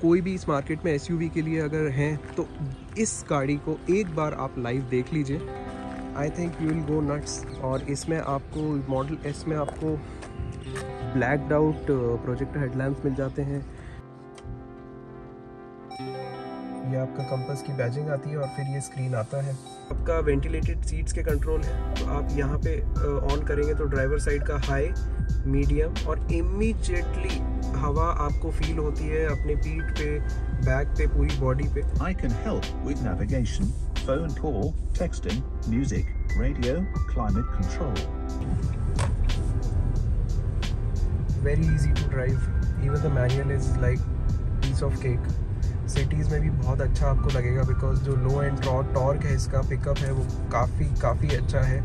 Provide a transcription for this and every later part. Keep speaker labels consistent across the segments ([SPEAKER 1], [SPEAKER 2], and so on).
[SPEAKER 1] कोई भी इस मार्केट में एसयूवी के लिए अगर हैं तो इस गाड़ी को एक बार आप लाइव देख लीजिए। I think you will go nuts. और इसमें आपको मॉडल एस में आपको ब्लैक्ड आउट प्रोजेक्टर हेडलैम्प्स मिल जाते हैं। ये आपका कंपास की बैजिंग आती है और फिर ये स्क्रीन आता है। आपका वेंटिलेटेड सीट्स के कंट्रोल है, तो आप यहाँ पे ऑन करेंगे तो ड्राइवर साइड का हाई, मीडियम और इमीडिएटली हवा आपको फील होती है अपने पीठ पे, बैक पे, पूरी बॉडी पे।
[SPEAKER 2] I can help with navigation, phone call, texting, music, radio, climate control.
[SPEAKER 1] Very easy to drive. Even the manual is like piece of cake. Cities में भी बहुत अच्छा आपको लगेगा बिकॉज जो लो एंड टॉर्क है इसका पिकअप है वो काफ़ी अच्छा है।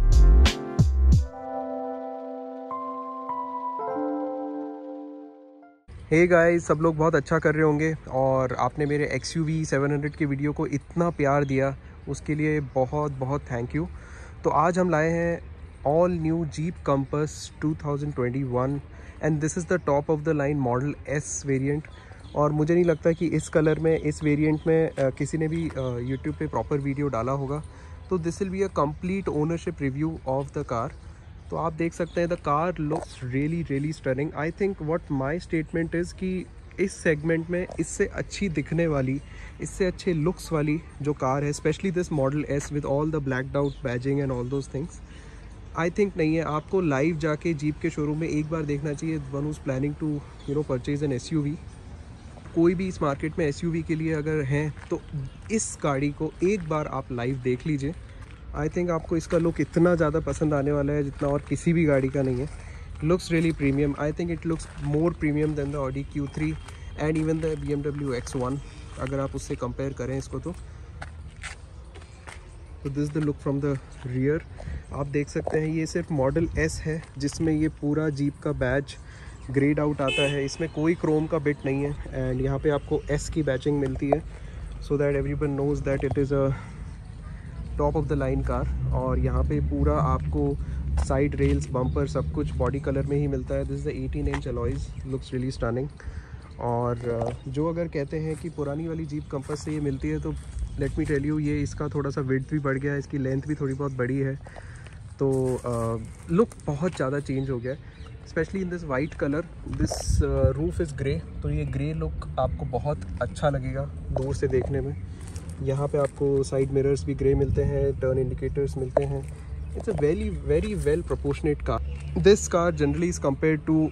[SPEAKER 1] हे गाइस, सब लोग बहुत अच्छा कर रहे होंगे और आपने मेरे XUV 700 की वीडियो को इतना प्यार दिया उसके लिए बहुत थैंक यू। तो आज हम लाए हैं all new Jeep Compass 2021 and this is the top of the line model S variant. और मुझे नहीं लगता कि इस कलर में, इस वेरिएंट में किसी ने भी यूट्यूब पे प्रॉपर वीडियो डाला होगा। तो this will be a complete ownership review of the car. तो आप देख सकते हैं the car looks really stunning. I think what my statement is कि इस सेगमेंट में इससे अच्छी दिखने वाली, इससे अच्छे लुक्स वाली जो कार है, specially this model S with all the blacked out badging and all those things, I think नहीं है। आपको लाइव जाके जीप के शोरूम में एक बार देखना चाहिए, one who's planning to purchase an SUV। कोई भी इस मार्केट में SUV के लिए अगर हैं तो इस गाड़ी को एक बार आप लाइव देख लीजिए। आई थिंक आपको इसका लुक इतना ज़्यादा पसंद आने वाला है जितना और किसी भी गाड़ी का नहीं है। Looks really premium. I think it looks more premium than the Audi Q3 and even the BMW X1 अगर आप उससे कंपेयर करें इसको तो this the look from the rear. आप देख सकते हैं ये सिर्फ मॉडल S है जिसमें ये पूरा जीप का बैज ग्रेड आउट आता है। इसमें कोई क्रोम का बिट नहीं है एंड यहाँ पे आपको S की बैचिंग मिलती है so that everyone knows that it is a top of the line car. और यहाँ पे पूरा आपको साइड रेल्स, बम्पर, सब कुछ बॉडी कलर में ही मिलता है। This is the 18 inch alloys, looks really stunning. और जो अगर कहते हैं कि पुरानी वाली जीप कंपास से ये मिलती है तो लेट मी टेल यू, ये इसका थोड़ा सा विड्थ भी बढ़ गया है, इसकी लेंथ भी थोड़ी बहुत बड़ी है। तो लुक बहुत ज़्यादा चेंज हो गया है, specially in this white colour. This roof is grey, तो ये ग्रे लुक आपको बहुत अच्छा लगेगा दूर से देखने में। यहाँ पे आपको साइड मिरर्स भी ग्रे मिलते हैं, टर्न इंडिकेटर्स मिलते हैं। It's a very well proportionate car. This car generally is compare to,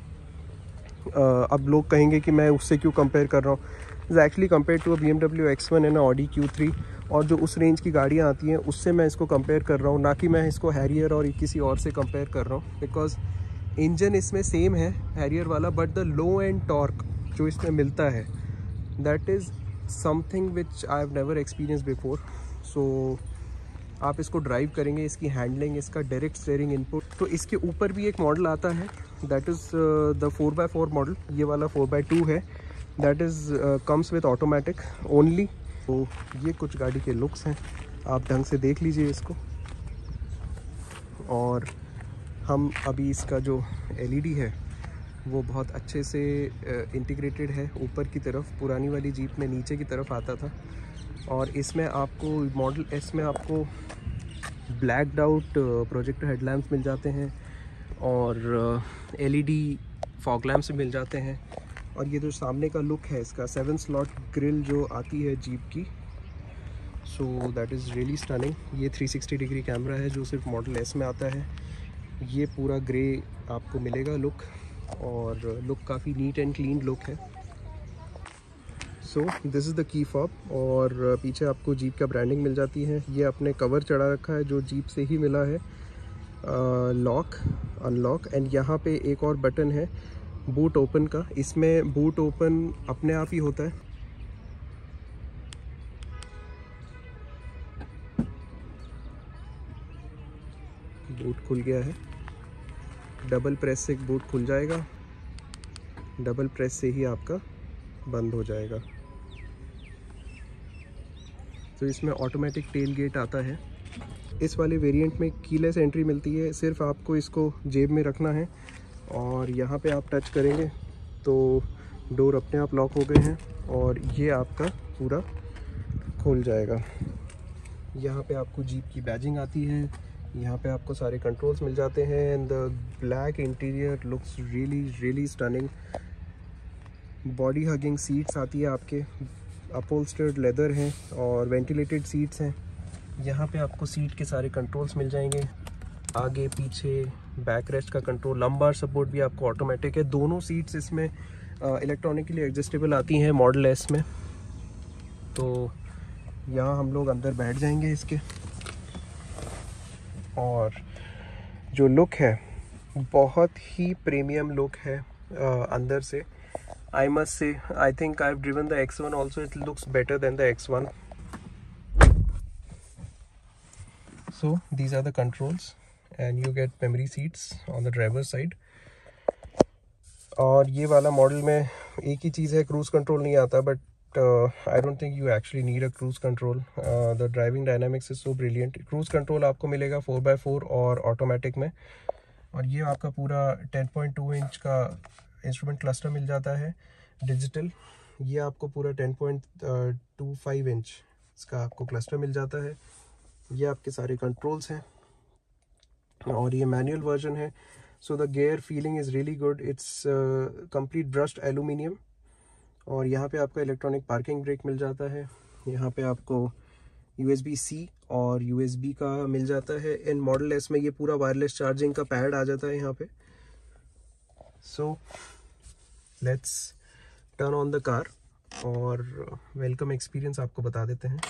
[SPEAKER 1] अब लोग कहेंगे कि मैं उससे क्यों कंपेयर कर रहा हूँ, is actually compare to a BMW X1 and Audi Q3। और जो उस रेंज की गाड़ियाँ आती हैं उससे मैं इसको कंपेयर कर रहा हूँ, ना कि मैं इसको हैरियर और किसी और से कंपेयर कर रहा हूँ। बिकॉज इंजन इसमें सेम है हैरियर वाला, but the low end torque जो इसमें मिलता है that is something which I have never experience before. So आप इसको ड्राइव करेंगे, इसकी हैंडलिंग, इसका डायरेक्ट स्टीयरिंग इनपुट। तो इसके ऊपर भी एक मॉडल आता है that is the 4x4 model. ये वाला 4x2 है, that is comes with automatic only. तो ये कुछ गाड़ी के लुक्स हैं, आप ढंग से देख लीजिए इसको। और हम अभी इसका जो LED है वो बहुत अच्छे से इंटीग्रेटेड है ऊपर की तरफ। पुरानी वाली जीप में नीचे की तरफ आता था और इसमें आपको मॉडल S में आपको ब्लैक्ड आउट प्रोजेक्टर हेडलैम्प्स मिल जाते हैं और LED फॉग लैम्प्स मिल जाते हैं। और ये जो सामने का लुक है इसका 7 स्लॉट ग्रिल जो आती है जीप की, so that is really stunning. ये 360 डिग्री कैमरा है जो सिर्फ मॉडल S में आता है। ये पूरा ग्रे आपको मिलेगा लुक और लुक काफ़ी नीट एंड क्लीन लुक है। So this is the key fob और पीछे आपको जीप का ब्रांडिंग मिल जाती है। ये अपने कवर चढ़ा रखा है जो जीप से ही मिला है, लॉक अनलॉक। एंड यहाँ पे एक और बटन है बूट ओपन का। इसमें बूट ओपन अपने आप ही होता है। बूट खुल गया है, डबल प्रेस से बूट खुल जाएगा, डबल प्रेस से ही आपका बंद हो जाएगा। तो इसमें ऑटोमेटिक टेल गेट आता है। इस वाले वेरिएंट में कीलेस एंट्री मिलती है, सिर्फ आपको इसको जेब में रखना है और यहाँ पे आप टच करेंगे तो डोर अपने आप लॉक हो गए हैं और ये आपका पूरा खुल जाएगा। यहाँ पे आपको जीप की बैजिंग आती है, यहाँ पे आपको सारे कंट्रोल्स मिल जाते हैं and the black interior looks really stunning. Body hugging seats आती है आपके, अपहोल्स्टर्ड लेदर हैं और वेंटिलेटेड सीट्स हैं। यहाँ पे आपको सीट के सारे कंट्रोल्स मिल जाएंगे, आगे पीछे बैक रेस्ट का कंट्रोल, लंबार सपोर्ट भी आपको ऑटोमेटिक है। दोनों सीट्स इसमें इलेक्ट्रॉनिकली एडजस्टेबल आती हैं मॉडल एस में। तो यहाँ हम लोग अंदर बैठ जाएंगे इसके, और जो लुक है बहुत ही प्रीमियम लुक है अंदर से। I must say, I think I've driven the X1 also, it looks better than the X1. So these are the controls and you get memory seats on the driver's side. और ये वाला model में एक ही चीज़ है, cruise control नहीं आता, but I don't think you actually need a cruise control. The driving dynamics is so brilliant. Cruise control आपको मिलेगा 4x4 और ऑटोमेटिक में, और ये आपका पूरा 10.2 इंच का इंस्ट्रूमेंट क्लस्टर मिल जाता है डिजिटल। ये आपको पूरा 10.25 इंच इसका आपको क्लस्टर मिल जाता है। ये आपके सारे कंट्रोल्स हैं और ये मैनुअल वर्जन है। So the gear feeling is really good, it's complete brushed aluminium. और यहाँ पे आपका इलेक्ट्रॉनिक पार्किंग ब्रेक मिल जाता है। यहाँ पे आपको USB-C और USB का मिल जाता है। इन मॉडल एस में ये पूरा वायरलेस चार्जिंग का पैड आ जाता है यहाँ पे। So let's turn on the car और वेलकम एक्सपीरियंस आपको बता देते हैं।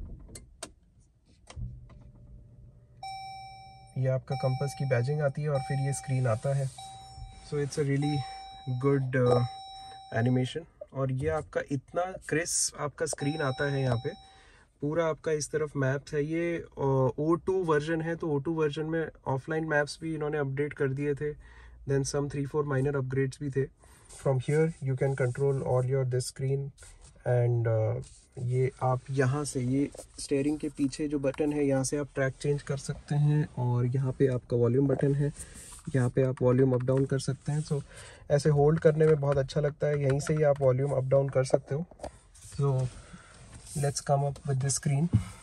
[SPEAKER 1] ये आपका कंपास की बैजिंग आती है और फिर ये स्क्रीन आता है। So it's a really good animation. और ये आपका इतना क्रिस्प आपका स्क्रीन आता है यहाँ पे, पूरा आपका इस तरफ मैप्स है। ये O2 वर्जन है, तो O2 वर्जन में ऑफलाइन मैप्स भी इन्होंने अपडेट कर दिए थे, देन सम 3-4 माइनर अपग्रेड्स भी थे। From here you can control all your this screen and ये आप यहाँ से, ये स्टीयरिंग के पीछे जो बटन है यहाँ से आप ट्रैक चेंज कर सकते हैं, और यहाँ पे आपका वॉल्यूम बटन है, यहाँ पे आप वॉल्यूम अप डाउन कर सकते हैं। सो ऐसे होल्ड करने में बहुत अच्छा लगता है, यहीं से ही आप वॉल्यूम अप डाउन कर सकते हो। So let's come up with this screen.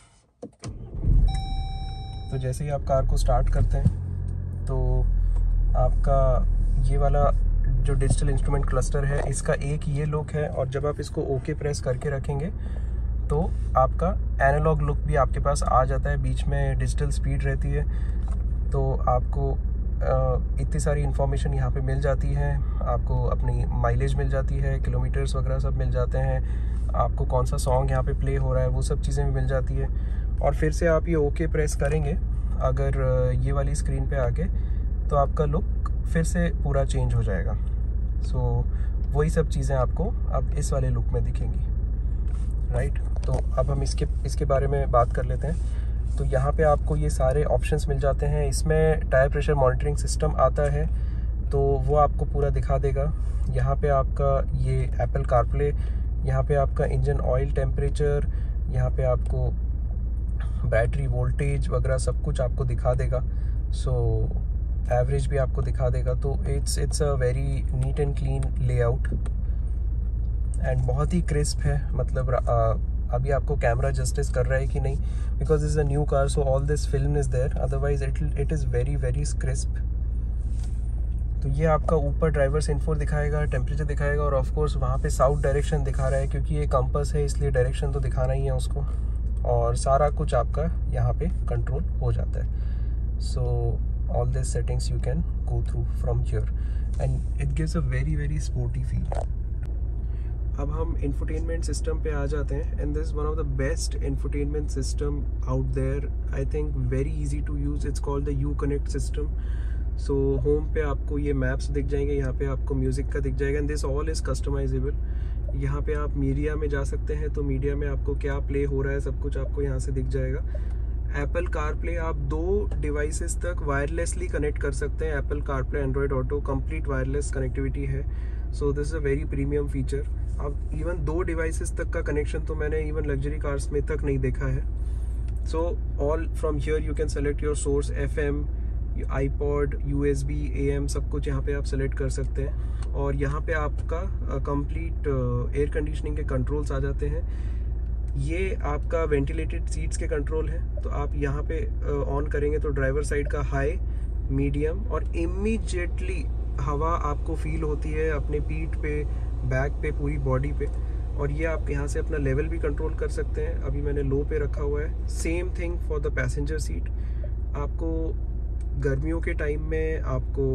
[SPEAKER 1] तो जैसे ही आप कार को स्टार्ट करते हैं तो आपका ये वाला जो डिजिटल इंस्ट्रूमेंट क्लस्टर है इसका एक ये लुक है, और जब आप इसको ओके प्रेस करके रखेंगे तो आपका एनालॉग लुक भी आपके पास आ जाता है। बीच में डिजिटल स्पीड रहती है, तो आपको इतनी सारी इन्फॉर्मेशन यहाँ पे मिल जाती है। आपको अपनी माइलेज मिल जाती है, किलोमीटर्स वगैरह सब मिल जाते हैं, आपको कौन सा सॉन्ग यहाँ पे प्ले हो रहा है वो सब चीज़ें भी मिल जाती है। और फिर से आप ये ओके प्रेस करेंगे अगर ये वाली स्क्रीन पे आके, तो आपका लुक फिर से पूरा चेंज हो जाएगा। सो वही सब चीज़ें आपको अब इस वाले लुक में दिखेंगी, राइट। तो अब हम इसके बारे में बात कर लेते हैं। तो यहाँ पे आपको ये सारे ऑप्शंस मिल जाते हैं। इसमें टायर प्रेशर मॉनिटरिंग सिस्टम आता है, तो वो आपको पूरा दिखा देगा। यहाँ पे आपका ये एप्पल कारप्ले, यहाँ पे आपका इंजन ऑयल टेम्परेचर, यहाँ पे आपको बैटरी वोल्टेज वगैरह सब कुछ आपको दिखा देगा। सो एवरेज भी आपको दिखा देगा। तो it's a very neat and clean layout and बहुत ही क्रिस्प है। मतलब अभी आपको कैमरा जस्टिस कर रहा है कि नहीं, because is a new car, so all this film is there, otherwise it is very crisp. तो ये आपका ऊपर ड्राइवर्स इन्फो दिखाएगा, टेम्परेचर दिखाएगा, और ऑफ कोर्स वहाँ पे साउथ डायरेक्शन दिखा रहा है, क्योंकि ये कंपास है इसलिए डायरेक्शन तो दिखाना ही है उसको। और सारा कुछ आपका यहाँ पे कंट्रोल हो जाता है। So all this settings you can go through from here and it gives a very sporty feel. अब हम इंफोटेनमेंट सिस्टम पे आ जाते हैं, and this one of the best infotainment system out there, I think very easy to use. It's called the U-Connect system. So home पे आपको ये maps दिख जाएंगे, यहाँ पे आपको म्यूज़िक का दिख जाएगा, and this all is customisable. यहाँ पे आप मीडिया में जा सकते हैं, तो मीडिया में आपको क्या प्ले हो रहा है सब कुछ आपको यहाँ से दिख जाएगा। एप्पल कारप्ले आप 2 डिवाइसेस तक वायरलेसली कनेक्ट कर सकते हैं। Apple CarPlay Android Auto complete wireless connectivity है, so this is a very premium feature. अब इवन 2 डिवाइसेस तक का कनेक्शन तो मैंने इवन लग्जरी कार्स में तक नहीं देखा है। So all from here you can select your source, FM, iPod, USB, AM सब कुछ यहाँ पे आप सेलेक्ट कर सकते हैं। और यहाँ पे आपका कंप्लीट एयर कंडीशनिंग के कंट्रोल्स आ जाते हैं। ये आपका वेंटिलेटेड सीट्स के कंट्रोल है, तो आप यहाँ पे ऑन करेंगे तो ड्राइवर साइड का हाई, मीडियम और इमीडिएटली हवा आपको फील होती है अपने पीठ पे, बैक पे, पूरी बॉडी पे। और ये आप यहाँ से अपना लेवल भी कंट्रोल कर सकते हैं। अभी मैंने लो पे रखा हुआ है। Same thing for the passenger seat. आपको गर्मियों के टाइम में आपको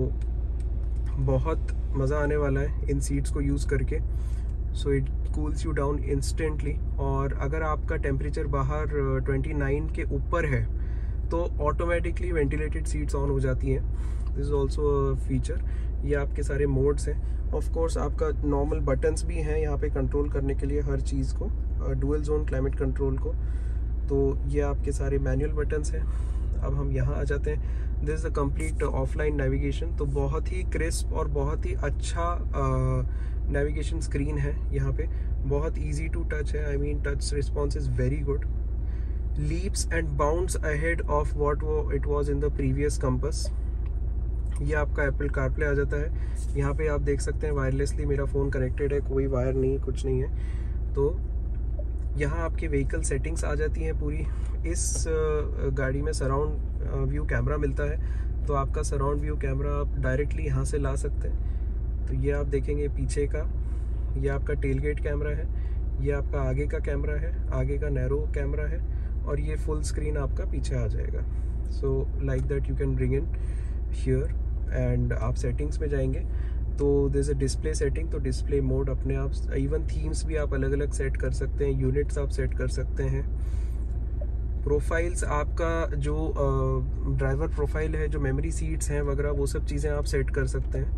[SPEAKER 1] बहुत मज़ा आने वाला है इन सीट्स को यूज़ करके। So it cools you down instantly. और अगर आपका टेम्परेचर बाहर 29 के ऊपर है तो ऑटोमेटिकली वेंटिलेटेड सीट्स ऑन हो जाती हैं। This is also feature. ये आपके सारे मोड्स हैं। ऑफ कोर्स आपका नॉर्मल बटन्स भी हैं यहाँ पे कंट्रोल करने के लिए हर चीज़ को, डुअल जोन क्लाइमेट कंट्रोल को। तो ये आपके सारे मैनुअल बटन्स हैं। अब हम यहाँ आ जाते हैं। This is the complete offline navigation. तो बहुत ही क्रिस्प और बहुत ही अच्छा नेविगेशन स्क्रीन है यहाँ पे। बहुत ईजी टू टच है। I mean touch response is very good. Leaps and bounds ahead of what it was in the previous Compass. ये आपका एप्पल कारप्ले आ जाता है। यहाँ पे आप देख सकते हैं वायरलेसली मेरा फ़ोन कनेक्टेड है, कोई वायर नहीं, कुछ नहीं है। तो यहाँ आपके व्हीकल सेटिंग्स आ जाती हैं पूरी। इस गाड़ी में सराउंड व्यू कैमरा मिलता है, तो आपका सराउंड व्यू कैमरा आप डायरेक्टली यहाँ से ला सकते हैं। तो ये आप देखेंगे पीछे का, ये आपका टेलगेट कैमरा है, ये आपका आगे का कैमरा है, आगे का नैरो कैमरा है, और ये फुल स्क्रीन आपका पीछे आ जाएगा। So like that you can bring in here. And आप सेटिंग्स में जाएंगे तो दिस अ डिस्प्ले सेटिंग। तो डिस्प्ले मोड अपने आप, इवन थीम्स भी आप अलग अलग सेट कर सकते हैं, यूनिट्स आप सेट कर सकते हैं। प्रोफाइल्स आपका जो ड्राइवर प्रोफाइल है, जो मेमोरी सीट्स हैं वगैरह, वो सब चीज़ें आप सेट कर सकते हैं।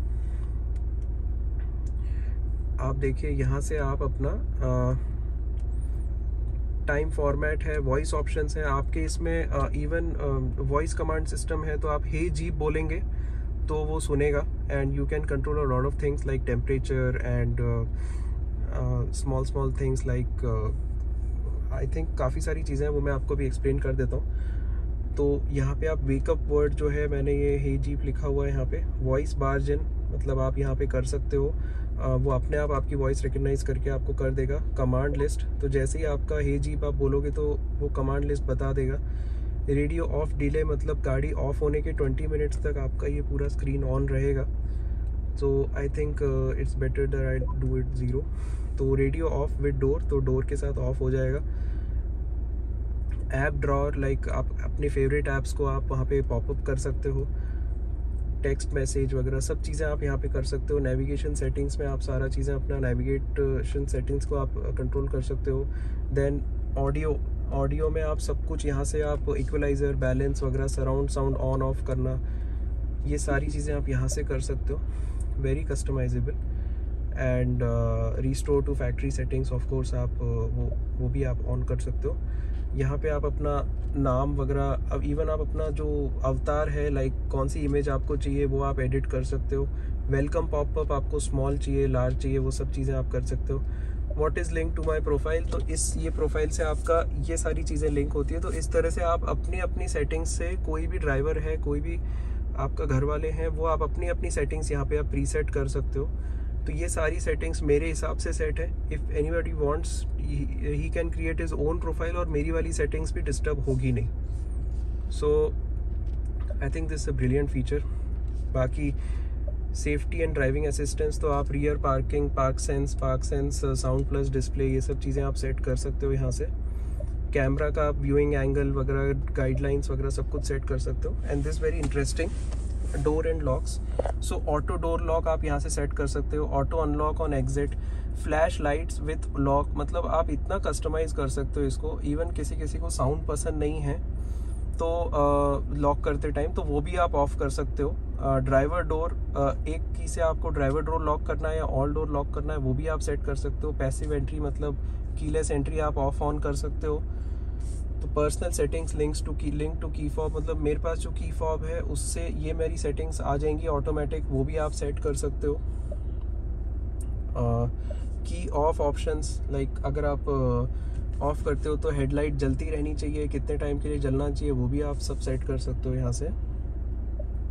[SPEAKER 1] आप देखिए यहाँ से आप अपना टाइम फॉर्मेट है, वॉइस ऑप्शंस हैं आपके इसमें। इवन वॉइस कमांड सिस्टम है, तो आप हे जीप बोलेंगे तो वो सुनेगा। And you can control a lot of things like temperature and small things like I think काफ़ी सारी चीज़ें हैं, वो मैं आपको भी एक्सप्लेन कर देता हूँ। तो यहाँ पे आप वेकअप वर्ड जो है, मैंने ये हे जीप लिखा हुआ है यहाँ पे। वॉइस बार्जन मतलब आप यहाँ पे कर सकते हो, वो अपने आप आपकी वॉइस रिकग्नाइज करके आपको कर देगा। कमांड लिस्ट, तो जैसे ही आपका हे जीप आप बोलोगे तो वो कमांड लिस्ट बता देगा। रेडियो ऑफ डिले मतलब गाड़ी ऑफ होने के 20 मिनट्स तक आपका ये पूरा स्क्रीन ऑन रहेगा। So I think it's better that I do it 0। तो रेडियो ऑफ विद डोर, तो डोर के साथ ऑफ हो जाएगा। ऐप ड्रॉअर, लाइक आप अपने फेवरेट ऐप्स को आप वहाँ पे पॉपअप कर सकते हो। टेक्स्ट मैसेज वगैरह सब चीज़ें आप यहाँ पे कर सकते हो। नेविगेशन सेटिंग्स में आप सारा चीज़ें अपना नेविगेशन सेटिंग्स को आप कंट्रोल कर सकते हो। देन ऑडियो में आप सब कुछ यहाँ से आप इक्वलाइज़र, बैलेंस वगैरह, सराउंड साउंड ऑन ऑफ करना, ये सारी चीज़ें आप यहाँ से कर सकते हो। Very customisable. And restore to factory settings of course आप वो भी आप ऑन कर सकते हो। यहाँ पे आप अपना नाम वगैरह, अब इवन आप अपना जो अवतार है, लाइक कौन सी इमेज आपको चाहिए वो आप एडिट कर सकते हो। वेलकम पॉपअप आपको स्मॉल चाहिए, लार्ज चाहिए, वो सब चीज़ें आप कर सकते हो। What is link to my profile, तो ये प्रोफाइल से आपका ये सारी चीज़ें लिंक होती है। तो इस तरह से आप अपनी सेटिंग्स से, कोई भी ड्राइवर है, कोई भी आपका घर वाले हैं, वो आप अपनी सेटिंग्स यहाँ पे आप प्रीसेट कर सकते हो। तो ये सारी सेटिंग्स मेरे हिसाब से सेट है। If anybody wants he can create his own profile, और मेरी वाली सेटिंग्स भी डिस्टर्ब होगी नहीं। So I think this a brilliant feature. बाकी सेफ्टी एंड ड्राइविंग असिस्टेंस, तो आप rear parking, park sense, sound plus display, ये सब चीज़ें आप सेट कर सकते हो यहाँ से। कैमरा का आप व्यूइंग एंगल वगैरह, गाइडलाइंस वगैरह सब कुछ सेट कर सकते हो। And this very interesting, door and locks. So auto door lock आप यहाँ से सेट कर सकते हो। Auto unlock on exit, flash lights with lock, मतलब आप इतना कस्टमाइज कर सकते हो इसको। इवन किसी को साउंड पसंद नहीं है तो लॉक करते टाइम, तो वो भी आप ऑफ कर सकते हो। ड्राइवर डोर, एक की से आपको ड्राइवर डोर लॉक करना है या ऑल डोर लॉक करना है, वो भी आप सेट कर सकते हो। पैसिव एंट्री मतलब कीलेस एंट्री आप ऑफ ऑन कर सकते हो। तो personal settings, link to key fob, मतलब मेरे पास जो की फॉब है उससे ये मेरी सेटिंग्स आ जाएंगी ऑटोमेटिक, वो भी आप सेट कर सकते हो। की ऑफ ऑप्शंस, लाइक अगर आप ऑफ करते हो तो हेडलाइट जलती रहनी चाहिए, कितने टाइम के लिए जलना चाहिए, वो भी आप सब सेट कर सकते हो यहाँ से।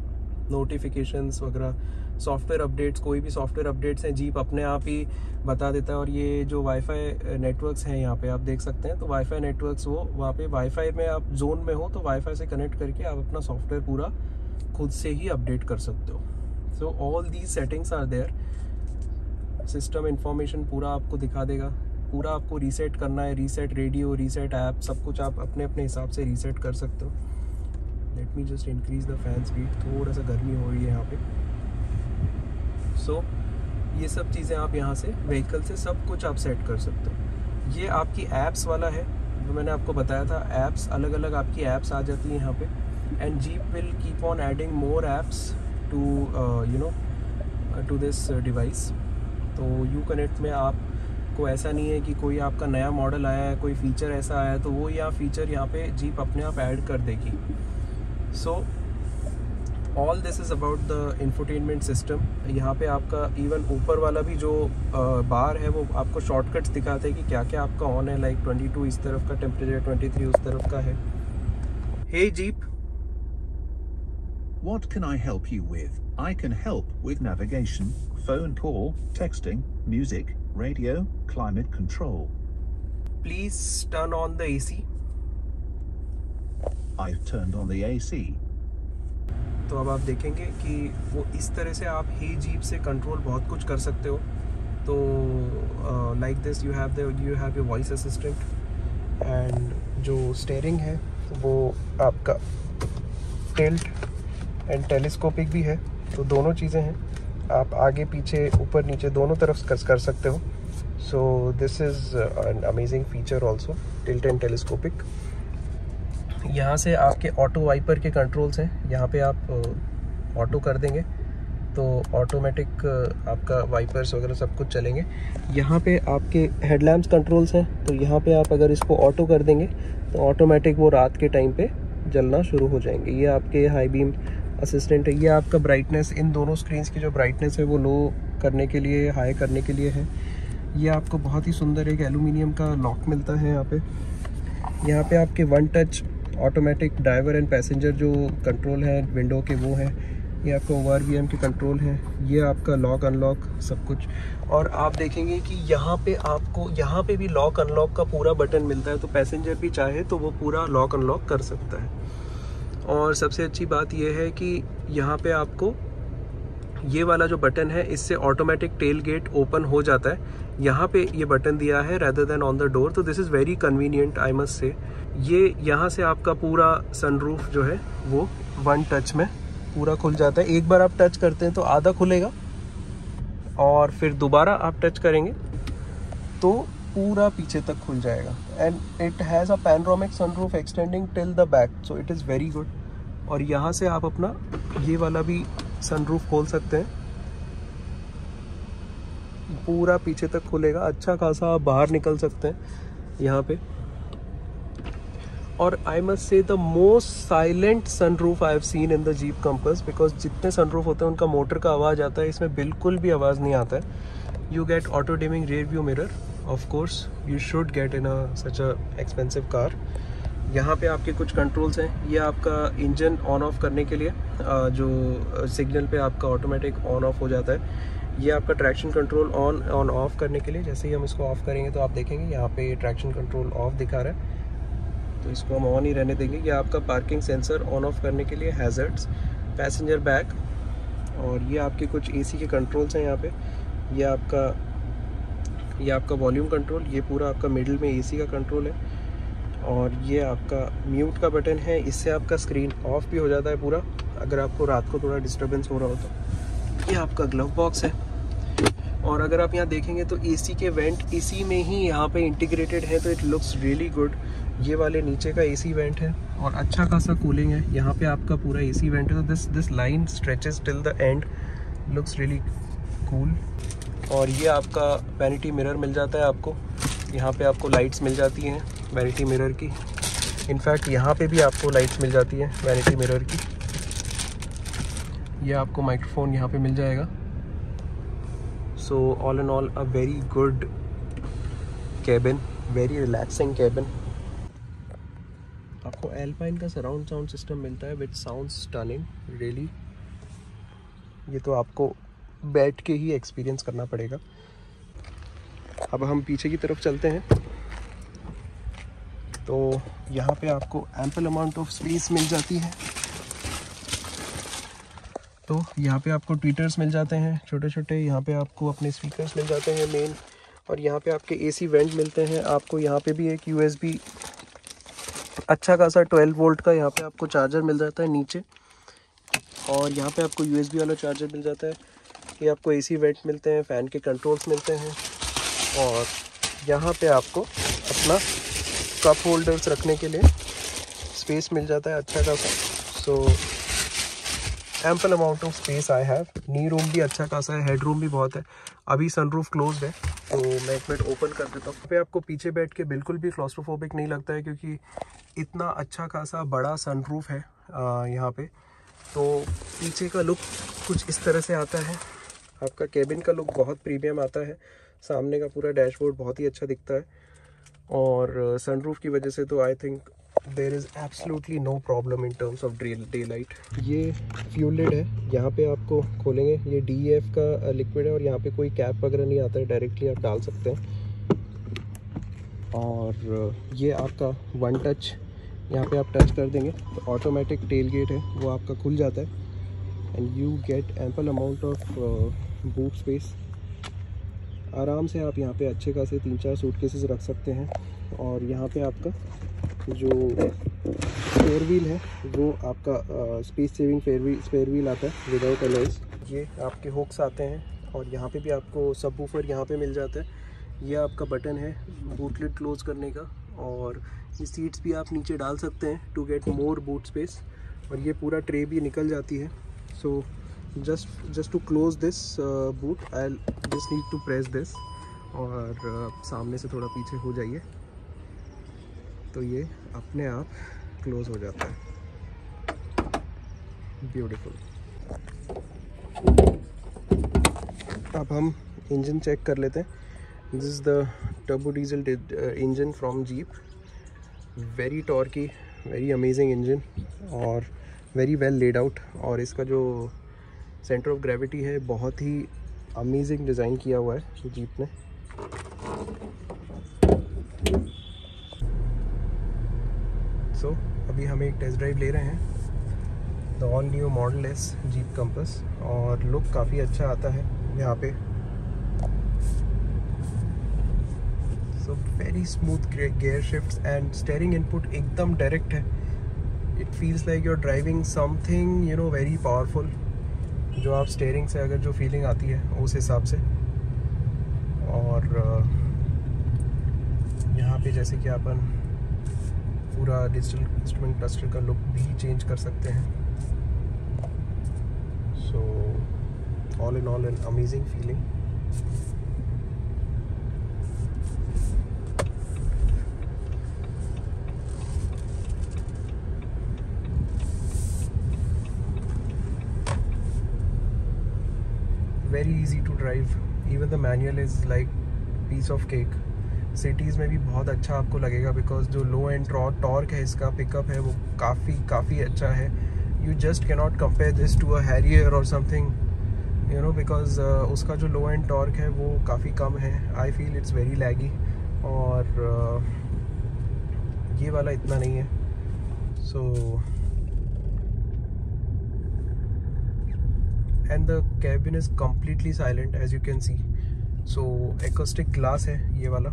[SPEAKER 1] नोटिफिकेशंस वगैरह, सॉफ्टवेयर अपडेट्स, कोई भी सॉफ्टवेयर अपडेट्स हैं जीप अपने आप ही बता देता है। और ये जो वाईफाई नेटवर्क्स हैं यहाँ पे आप देख सकते हैं, तो वाईफाई नेटवर्क्स वो वहाँ पे वाईफाई में आप जोन में हो तो वाईफाई से कनेक्ट करके आप अपना सॉफ्टवेयर पूरा खुद से ही अपडेट कर सकते हो। So all these settings are there. System information पूरा आपको दिखा देगा, पूरा आपको रीसेट करना है, रीसेट रेडियो, रीसेट ऐप, सब कुछ आप अपने अपने हिसाब से रीसेट कर सकते हो। Let me just increase the fan speed, थोड़ा सा गर्मी हो रही है यहाँ पे। सो ये सब चीज़ें आप यहाँ से व्हीकल से सब कुछ आप सेट कर सकते हो। ये आपकी ऐप्स वाला है जो मैंने आपको बताया था, ऐप्स अलग अलग आपकी ऐप्स आ जाती हैं यहाँ पे। And Jeep will keep on adding more apps to you know to this device. तो यू कनेक्ट में आपको ऐसा नहीं है कि कोई आपका नया मॉडल आया है, कोई फीचर ऐसा आया है तो वो या फीचर यहाँ पे जीप अपने आप ऐड कर देगी। So all this is about the infotainment system. यहाँ पे आपका इवन ऊपर वाला भी जो बार है वो आपको शॉर्टकट्स दिखाते हैं कि क्या क्या आपका ऑन है। लाइक 22 इस तरफ का टेम्परेचर, 23 उस तरफ का है। Hey Jeep,
[SPEAKER 2] What can I help you with? I can help with navigation, phone call, texting, music, radio, climate control.
[SPEAKER 1] Please turn on the AC।
[SPEAKER 2] I've turned on the AC.
[SPEAKER 1] तो अब आप देखेंगे कि वो इस तरह से आप हे जीप से कंट्रोल बहुत कुछ कर सकते हो। तो like this you have your voice assistant, and जो स्टीयरिंग है वो आपका टिल्ट एंड टेलीस्कोपिक भी है। तो दोनों चीज़ें हैं, आप आगे पीछे ऊपर नीचे दोनों तरफ कर सकते हो। So this is an amazing feature also, tilt and telescopic. यहाँ से आपके ऑटो वाइपर के कंट्रोल्स हैं, यहाँ पे आप ऑटो कर देंगे तो ऑटोमेटिक आपका वाइपर्स वगैरह सब कुछ चलेंगे। यहाँ पे आपके हेडलैम्प्स कंट्रोल्स हैं, तो यहाँ पे आप अगर इसको ऑटो कर देंगे तो ऑटोमेटिक वो रात के टाइम पे जलना शुरू हो जाएंगे। ये आपके हाई बीम असिस्टेंट है। ये आपका ब्राइटनेस, इन दोनों स्क्रीन्स की जो ब्राइटनेस है वो लो करने के लिए, हाई करने के लिए है। ये आपको बहुत ही सुंदर एक एल्यूमिनियम का लॉक मिलता है यहाँ पे। यहाँ पे आपके one touch automatic driver and passenger जो कंट्रोल है विंडो के वो हैं। ये आपका ORVM के कंट्रोल हैं। ये आपका लॉक अनलॉक सब कुछ। और आप देखेंगे कि यहाँ पे आपको यहाँ पे भी लॉक अनलॉक का पूरा बटन मिलता है, तो पैसेंजर भी चाहे तो वो पूरा लॉक अनलॉक कर सकता है। और सबसे अच्छी बात यह है कि यहाँ पे आपको ये वाला जो बटन है इससे ऑटोमेटिक टेल गेट ओपन हो जाता है। यहाँ पे ये बटन दिया है rather than on the door, तो this is very convenient I must say. ये यहाँ से आपका पूरा सनरूफ जो है वो वन टच में पूरा खुल जाता है। एक बार आप टच करते हैं तो आधा खुलेगा और फिर दोबारा आप टच करेंगे तो पूरा पीछे तक खुल जाएगा। And it has a panoramic sunroof extending till the back, so it is very good. और यहाँ से आप अपना ये वाला भी सनरूफ खोल सकते हैं, पूरा पीछे तक खुलेगा, अच्छा खासा आप बाहर निकल सकते हैं यहाँ पे। और I must say the most silent sunroof I have seen in the Jeep Compass, because जितने सनरूफ होते हैं उनका मोटर का आवाज़ आता है, इसमें बिल्कुल भी आवाज़ नहीं आता है। You get auto dimming rear view mirror, of course you should get in such a expensive car. यहाँ पे आपके कुछ कंट्रोल्स हैं। ये आपका इंजन ऑन ऑफ करने के लिए जो सिग्नल पे आपका ऑटोमेटिक ऑन ऑफ हो जाता है। ये आपका ट्रैक्शन कंट्रोल ऑन ऑफ करने के लिए, जैसे ही हम इसको ऑफ करेंगे तो आप देखेंगे यहाँ पे ट्रैक्शन कंट्रोल ऑफ दिखा रहा है, तो इसको हम ऑन ही रहने देंगे। ये आपका पार्किंग सेंसर ऑन ऑफ करने के लिए, हैज़र्ड्स, पैसेंजर बैग। और ये आपके कुछ AC के कंट्रोल्स हैं यहाँ पे। ये आपका वॉल्यूम कंट्रोल, ये पूरा आपका मिडिल में AC का कंट्रोल है। और ये आपका म्यूट का बटन है, इससे आपका स्क्रीन ऑफ भी हो जाता है पूरा, अगर आपको रात को थोड़ा डिस्टर्बेंस हो रहा हो तो। ये आपका ग्लव बॉक्स है। और अगर आप यहाँ देखेंगे तो AC के वेंट इसी में ही यहाँ पे इंटीग्रेटेड है, तो इट लुक्स रियली गुड। ये वाले नीचे का AC वेंट है और अच्छा खासा कूलिंग है। यहाँ पे आपका पूरा AC वेंट है, तो this line stretches till the end, looks really cool. और ये आपका वैनिटी मिरर मिल जाता है आपको। यहाँ पे आपको लाइट्स मिल जाती हैं वैनिटी मिरर की। इनफैक्ट यहाँ पे भी आपको लाइट्स मिल जाती हैं वैनिटी मिरर की। ये आपको माइक्रोफोन यहाँ पे मिल जाएगा। So all and all a very good cabin, very relaxing cabin. आपको एल्पाइन का सराउंड साउंड सिस्टम मिलता है विच साउंड्स स्टनिंग रियली। ये तो आपको बैठ के ही एक्सपीरियंस करना पड़ेगा। अब हम पीछे की तरफ चलते हैं। तो यहाँ पे आपको एम्पल अमाउंट ऑफ स्पेस मिल जाती है। तो यहाँ पे आपको ट्वीटर्स मिल जाते हैं छोटे छोटे, यहाँ पे आपको अपने स्पीकर्स मिल जाते हैं मेन, और यहाँ पे आपके एसी वेंट मिलते हैं। आपको यहाँ पे भी एक यूएसबी अच्छा खासा 12 वोल्ट का यहाँ पे आपको चार्जर मिल जाता है नीचे, और यहाँ पे आपको यूएसबी वाला चार्जर मिल जाता है। ये आपको एसी वेंट मिलते हैं, फ़ैन के कंट्रोल्स मिलते हैं, और यहाँ पे आपको अपना कप होल्डर्स रखने के लिए स्पेस मिल जाता है अच्छा खासा। So ample amount of space I have. Knee room भी अच्छा खासा है, हेड रूम भी बहुत है। अभी सनरूफ क्लोज्ड है, तो मैं एक मिनट ओपन कर देता हूँ। पे आपको पीछे बैठ के बिल्कुल भी क्लॉस्ट्रोफोबिक नहीं लगता है, क्योंकि इतना अच्छा खासा बड़ा सनरूफ है यहाँ पे। तो पीछे का लुक कुछ इस तरह से आता है। आपका केबिन का लुक बहुत प्रीमियम आता है। सामने का पूरा डैशबोर्ड बहुत ही अच्छा दिखता है, और सनरूफ की वजह से तो I think there is absolutely no problem in terms of day light. ये फ्यूल लिड है, यहाँ पे आपको खोलेंगे, ये DEF का लिक्विड है, और यहाँ पे कोई कैप वगैरह नहीं आता है, डायरेक्टली आप डाल सकते हैं। और ये आपका वन टच, यहाँ पे आप टच कर देंगे तो ऑटोमेटिक टेल गेट है वो आपका खुल जाता है, and you get ample amount of boot space. आराम से आप यहाँ पे अच्छे खासे 3-4 सूटकेसेस रख सकते हैं। और यहाँ पे आपका जो स्पेयर व्हील है वो आपका स्पेस सेविंग स्पेयर व्हील आता है विदाउट अलॉयज। ये आपके हुक्स आते हैं, और यहाँ पे भी आपको सबवूफर यहाँ पे मिल जाता है। ये आपका बटन है बूट लिड क्लोज करने का, और ये सीट्स भी आप नीचे डाल सकते हैं to get more boot space, और ये पूरा ट्रे भी निकल जाती है। सो just to close this boot I'll just need to press this, और सामने से थोड़ा पीछे हो जाइए तो ये अपने आप क्लोज हो जाता है। ब्यूटीफुल। अब हम इंजन चेक कर लेते हैं। This is the turbo diesel engine from Jeep. Very torquey, very amazing engine, और वेरी वेल लेड आउट। और इसका जो सेंटर ऑफ ग्रेविटी है बहुत ही अमेजिंग डिज़ाइन किया हुआ है जीप ने। सो अभी हम एक टेस्ट ड्राइव ले रहे हैं the all new model S Jeep Compass, और लुक काफ़ी अच्छा आता है यहाँ पे। So very smooth gear shifts, and steering input एकदम डायरेक्ट है। It feels like you are driving something very powerful. जो आप स्टीयरिंग से अगर जो फीलिंग आती है उस हिसाब से। और यहाँ पे जैसे कि अपन पूरा डिजिटल इंस्ट्रूमेंट क्लस्टर का लुक भी चेंज कर सकते हैं। So all in all an amazing feeling. Very easy to drive, even the manual is like piece of cake. Cities में भी बहुत अच्छा आपको लगेगा, बिकॉज जो लो एंड टॉर्क है इसका पिकअप है वो काफ़ी अच्छा है। You just cannot compare this to a Harrier और समथिंग, बिकॉज उसका जो लो एंड टॉर्क है वो काफ़ी कम है। I feel it's very laggy, और ये वाला इतना नहीं है। सो and the cabin is completely silent as you can see. So acoustic glass है ये वाला।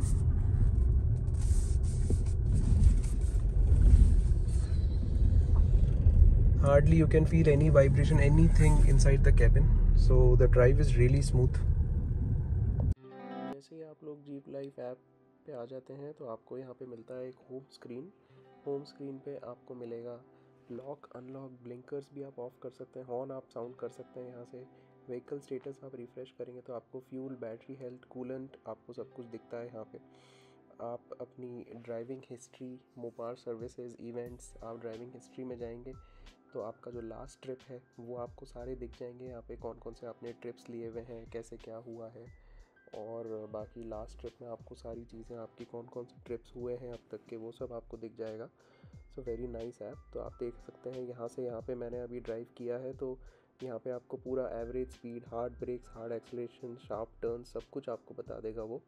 [SPEAKER 1] Hardly you can feel any vibration, anything inside the cabin. So the drive is really smooth. जैसे ही आप लोग जीप लाइफ ऐप पे आ जाते हैं तो आपको यहाँ पे मिलता है एक होम स्क्रीन। होम स्क्रीन पे आपको मिलेगा लॉक अनलॉक, ब्लिंकर्स भी आप ऑफ कर सकते हैं, हॉर्न आप साउंड कर सकते हैं यहाँ से। व्हीकल स्टेटस आप रिफ़्रेश करेंगे तो आपको फ्यूल, बैटरी हेल्थ, कूलेंट, आपको सब कुछ दिखता है यहाँ पे। आप अपनी driving history, Mopar services, events, आप ड्राइविंग हिस्ट्री में जाएंगे तो आपका जो लास्ट ट्रिप है वो आपको सारे दिख जाएंगे यहाँ पे। कौन कौन से आपने ट्रिप्स लिए हुए हैं, कैसे क्या हुआ है, और बाकी लास्ट ट्रिप में आपको सारी चीज़ें, आपकी कौन कौन से ट्रिप्स हुए हैं अब तक के, वो सब आपको दिख जाएगा। So very nice app. तो आप देख सकते हैं यहाँ से, यहाँ पे मैंने अभी ड्राइव किया है तो यहाँ पे आपको पूरा average speed, hard brakes, hard acceleration, sharp turn सब कुछ आपको बता देगा वो।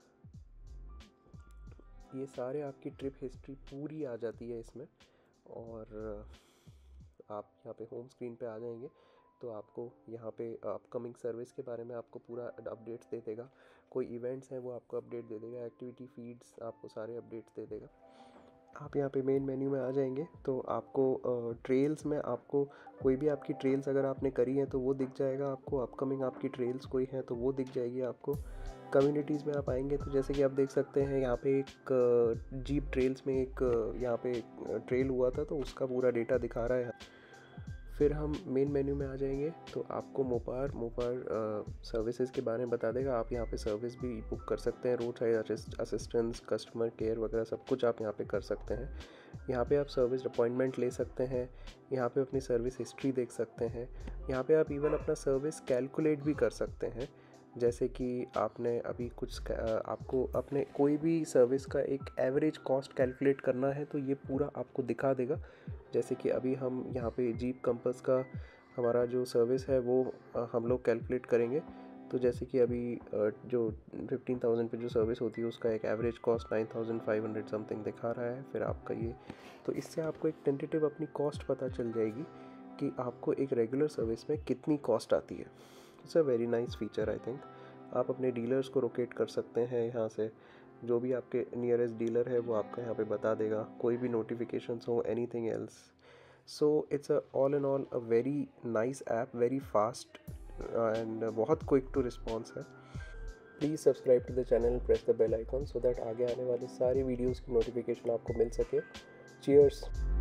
[SPEAKER 1] ये सारे आपकी ट्रिप हिस्ट्री पूरी आ जाती है इसमें। और आप यहाँ पे होम स्क्रीन पे आ जाएंगे तो आपको यहाँ पे अपकमिंग सर्विस के बारे में आपको पूरा अपडेट्स दे देगा। कोई इवेंट्स हैं वो आपको अपडेट दे देगा, एक्टिविटी फीड्स आपको सारे अपडेट्स दे देगा। आप यहाँ पे मेन मेन्यू में आ जाएंगे तो आपको ट्रेल्स में आपको कोई भी आपकी ट्रेल्स अगर आपने करी है तो वो दिख जाएगा आपको। अपकमिंग आपकी ट्रेल्स कोई हैं तो वो दिख जाएगी आपको। कम्युनिटीज़ में आप आएंगे तो जैसे कि आप देख सकते हैं यहाँ पे एक जीप ट्रेल्स में एक यहाँ पे ट्रेल हुआ था तो उसका पूरा डेटा दिखा रहा है। फिर हम मेन मेन्यू में आ जाएंगे तो आपको मोपार सर्विसेज के बारे में बता देगा। आप यहाँ पे सर्विस भी बुक कर सकते हैं, road side assistance, customer care वगैरह सब कुछ आप यहाँ पे कर सकते हैं। यहाँ पे आप सर्विस अपॉइंटमेंट ले सकते हैं, यहाँ पे अपनी सर्विस हिस्ट्री देख सकते हैं, यहाँ पे आप इवन अपना सर्विस कैलकुलेट भी कर सकते हैं। जैसे कि आपने अभी कुछ आपको अपने कोई भी सर्विस का एक एवरेज कॉस्ट कैलकुलेट करना है तो ये पूरा आपको दिखा देगा। जैसे कि अभी हम यहाँ पे जीप कंपास का हमारा जो सर्विस है वो हम लोग कैलकुलेट करेंगे। तो जैसे कि अभी जो 15,000 पे जो सर्विस होती है उसका एक एवरेज कॉस्ट 9,500 समथिंग दिखा रहा है। फिर आपका ये तो इससे आपको एक टेंटेटिव अपनी कॉस्ट पता चल जाएगी कि आपको एक रेगुलर सर्विस में कितनी कॉस्ट आती है। It's a very nice feature I think. आप अपने डीलर्स को लोकेट कर सकते हैं यहाँ से, जो भी आपके नियरेस्ट डीलर है वो आपका यहाँ पे बता देगा, कोई भी नोटिफिकेशंस हो, anything else. So it's all in all a very nice app, very fast and बहुत क्विक टू रिस्पॉन्स है। Please subscribe to the channel, press the bell icon so that आगे आने वाली सारी वीडियोज़ की नोटिफिकेशन आपको मिल सके। चीयर्स।